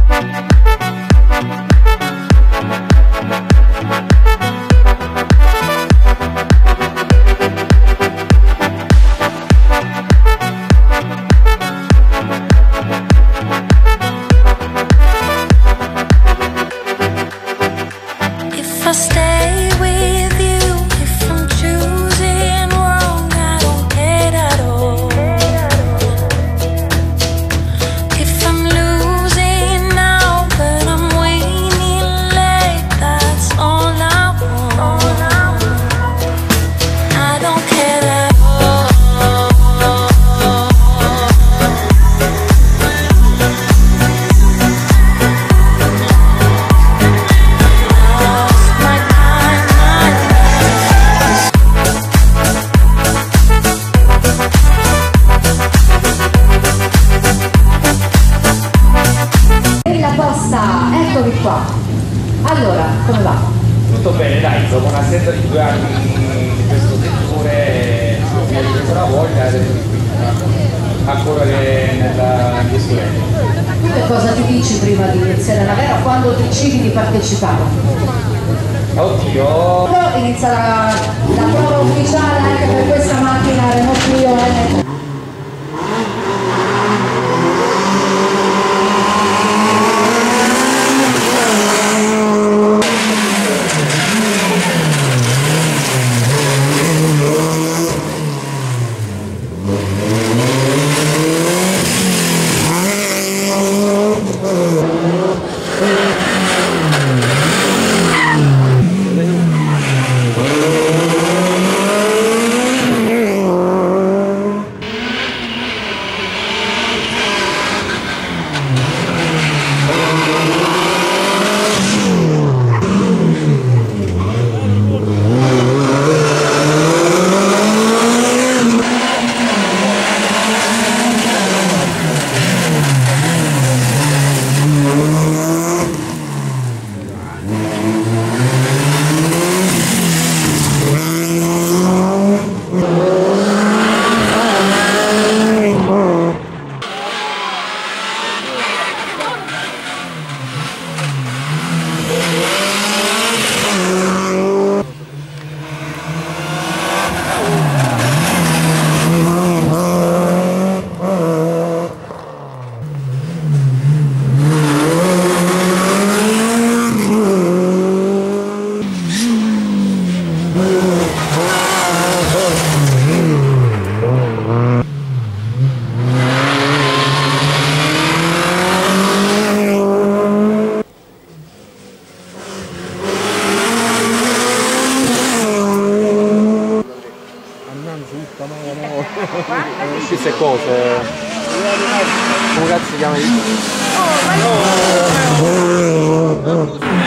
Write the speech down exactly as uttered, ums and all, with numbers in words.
Qua. Allora, come va? Tutto bene, dai, dopo una sera di due anni di questo settore mi ha ripreso la voglia a correre nella discoteca. Tu che cosa ti dici prima di iniziare la gara quando decidi di partecipare? Oddio! Inizia la, la prova ufficiale anche per questa macchina Renault Clio N. Queste cose come cazzo si chiama? Oh, ma no!